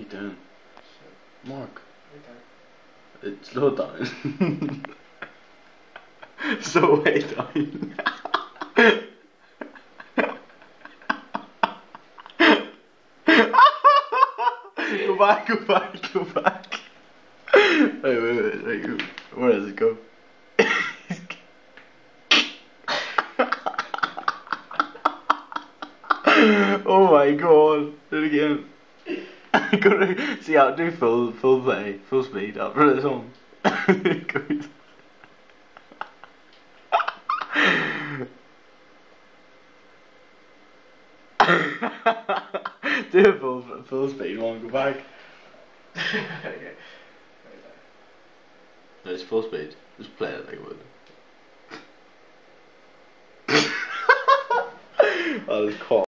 you doing? Shit. Mark. Okay. Slow down. Slow way down. Go back, go back, go back. Wait. Where does it go? Oh my god. Do it again. See how do full play, full speed after this one. Do it full speed one, go back. Okay. No, it's full speed. Just play it like it would. Oh, it's caught.